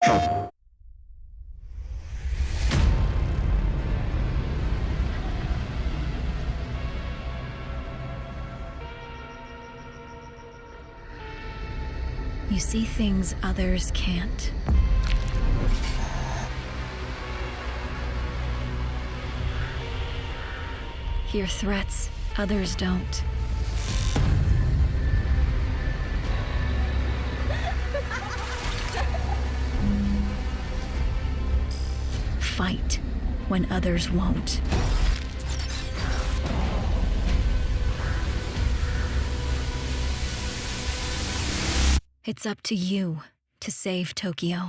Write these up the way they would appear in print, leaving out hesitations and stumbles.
You see things others can't. Hear threats others don't. Fight when others won't. It's up to you to save Tokyo.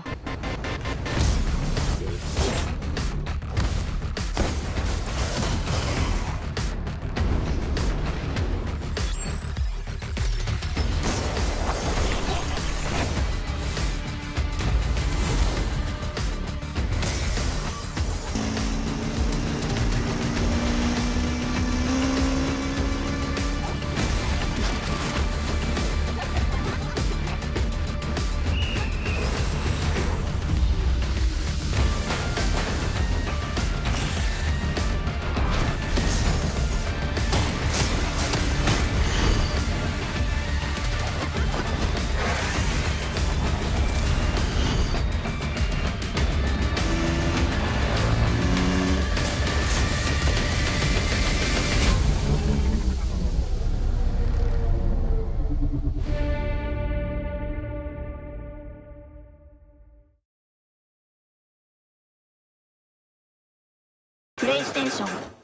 PlayStation